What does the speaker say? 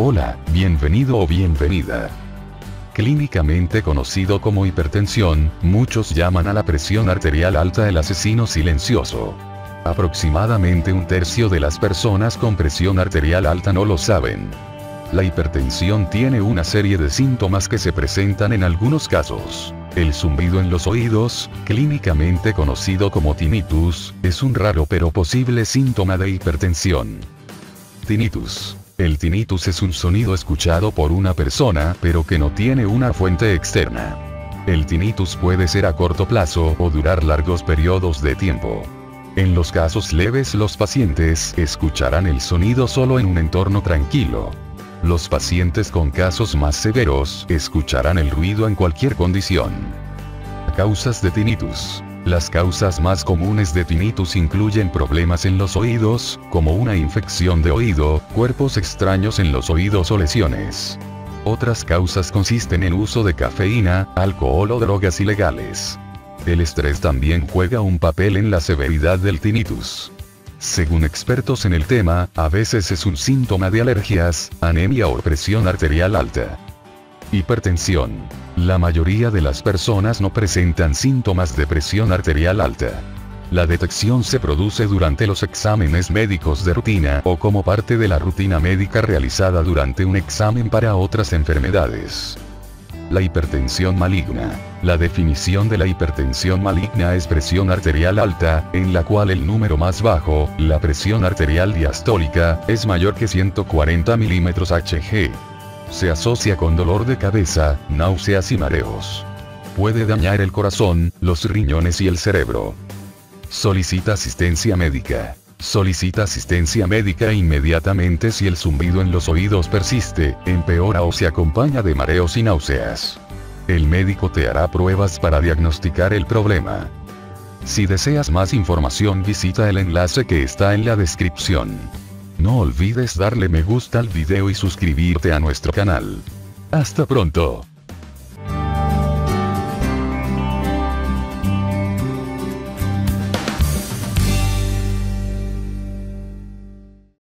Hola, bienvenido o bienvenida. Clínicamente conocido como hipertensión, muchos llaman a la presión arterial alta el asesino silencioso. Aproximadamente un tercio de las personas con presión arterial alta no lo saben. La hipertensión tiene una serie de síntomas que se presentan en algunos casos. El zumbido en los oídos, clínicamente conocido como tinnitus, es un raro pero posible síntoma de hipertensión. Tinnitus. El tinnitus es un sonido escuchado por una persona, pero que no tiene una fuente externa. El tinnitus puede ser a corto plazo o durar largos periodos de tiempo. En los casos leves, los pacientes escucharán el sonido solo en un entorno tranquilo. Los pacientes con casos más severos escucharán el ruido en cualquier condición. Causas de tinnitus. Las causas más comunes de tinnitus incluyen problemas en los oídos, como una infección de oído, cuerpos extraños en los oídos o lesiones. Otras causas consisten en uso de cafeína, alcohol o drogas ilegales. El estrés también juega un papel en la severidad del tinnitus. Según expertos en el tema, a veces es un síntoma de alergias, anemia o presión arterial alta. Hipertensión. La mayoría de las personas no presentan síntomas de presión arterial alta. La detección se produce durante los exámenes médicos de rutina o como parte de la rutina médica realizada durante un examen para otras enfermedades. La hipertensión maligna. La definición de la hipertensión maligna es presión arterial alta, en la cual el número más bajo, la presión arterial diastólica, es mayor que 140 mmHg. Se asocia con dolor de cabeza, náuseas y mareos. Puede dañar el corazón, los riñones y el cerebro. Solicita asistencia médica. Solicita asistencia médica inmediatamente si el zumbido en los oídos persiste, empeora o se acompaña de mareos y náuseas. El médico te hará pruebas para diagnosticar el problema. Si deseas más información, visita el enlace que está en la descripción. No olvides darle me gusta al video y suscribirte a nuestro canal. ¡Hasta pronto!